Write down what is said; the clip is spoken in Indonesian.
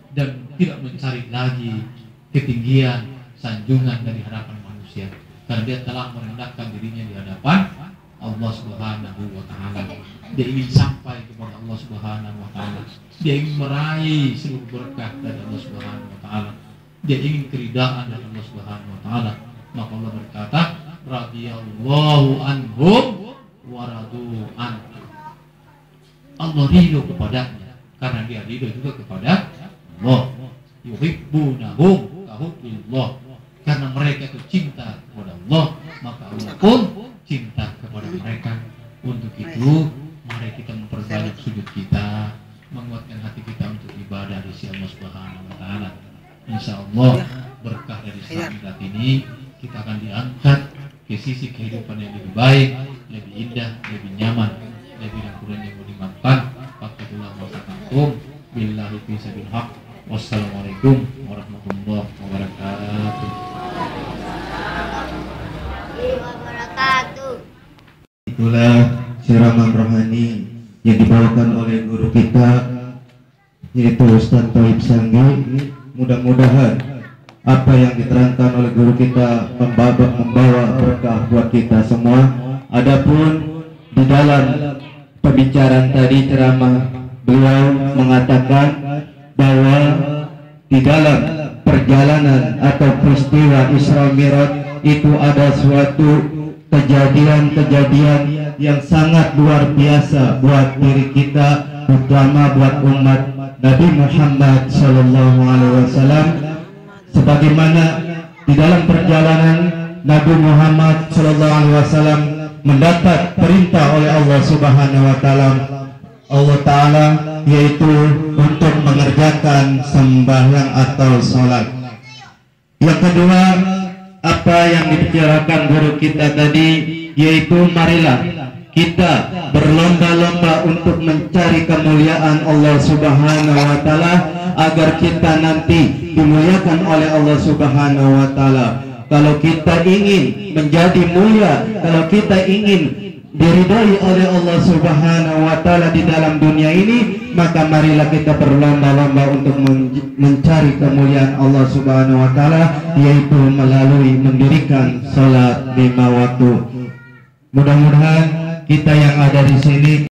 dan tidak mencari lagi ketinggian sanjungan dari hadapan manusia, karena dia telah merendahkan dirinya di hadapan Allah Subhanahu wa Ta'ala. Dia ingin sampai kepada Allah Subhanahu wa Ta'ala. Dia ingin meraih seluruh berkah dari Allah Subhanahu wa Ta'ala. Dia ingin keridaan dari Allah Subhanahu wa Ta'ala. Maka Allah berkata, radhiyallahu anhum wa radu anhu. Allah ridho kepadanya karena dia ridho juga kepada Allah. Yuhibbunahum kahubbillah. Karena mereka itu cinta kepada Allah, maka Allah pun cinta kepada mereka. Untuk itu, mari kita memperbanyak sujud kita, menguatkan hati kita untuk ibadah di sisi Allah Subhanahu wa Ta'ala. Insya Allah berkah dari saat ini kita akan diangkat ke sisi kehidupan yang lebih baik, lebih indah, lebih nyaman, lebih kurang yang dimaafkan. Fathullah wassalamualaikum billahi fisabilil haq. Wassalamualaikum warahmatullahi wabarakatuh. Itulah ceramah rohani yang dibawakan oleh guru kita, yaitu Ustaz Tauhib Sanggi. Mudah-mudahan apa yang diterangkan oleh guru kita membawa berkah buat kita semua. Adapun di dalam pembicaraan tadi, ceramah beliau mengatakan bahwa di dalam perjalanan atau peristiwa Isra Mi'raj itu ada suatu kejadian-kejadian yang sangat luar biasa buat diri kita, terutama buat umat Nabi Muhammad SAW. Sebagaimana di dalam perjalanan Nabi Muhammad SAW mendapat perintah oleh Allah Subhanahu wa Ta'ala, yaitu untuk mengerjakan sembahyang atau sholat. Yang kedua, apa yang dibicarakan guru kita tadi, yaitu marilah kita berlomba-lomba untuk mencari kemuliaan Allah Subhanahu wa Ta'ala, agar kita nanti dimuliakan oleh Allah Subhanahu wa Ta'ala. Kalau kita ingin menjadi mulia, kalau kita ingin diridhai oleh Allah Subhanahu wa Ta'ala di dalam dunia ini, maka marilah kita berlomba-lomba untuk mencari kemuliaan Allah Subhanahu wa Ta'ala, yaitu melalui mendirikan salat 5 waktu. Mudah-mudahan kita yang ada di sini